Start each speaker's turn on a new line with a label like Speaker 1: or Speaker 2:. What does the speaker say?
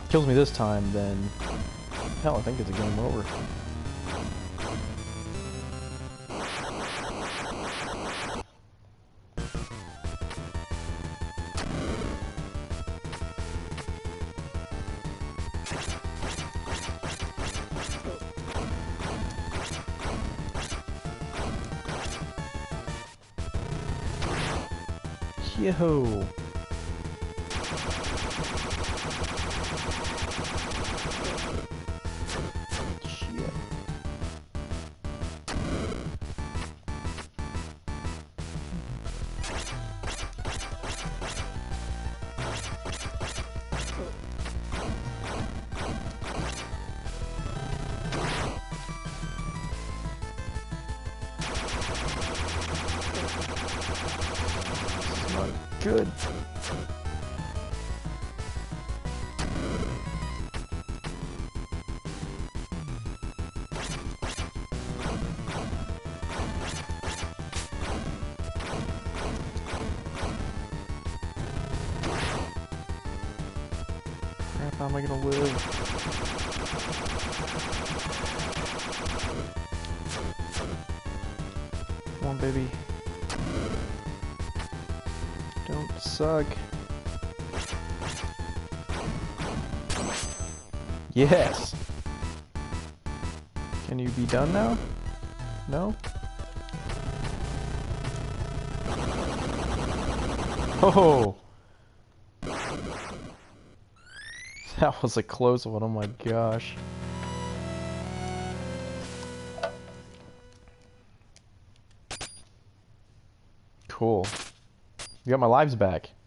Speaker 1: kills me this time, then hell, I think it's a game over. Yo. Shit. Not good. Crap, how am I gonna live? Come on, baby. Don't suck. Yes! Can you be done now? No? Oh! That was a close one, oh my gosh. Cool. You got my lives back.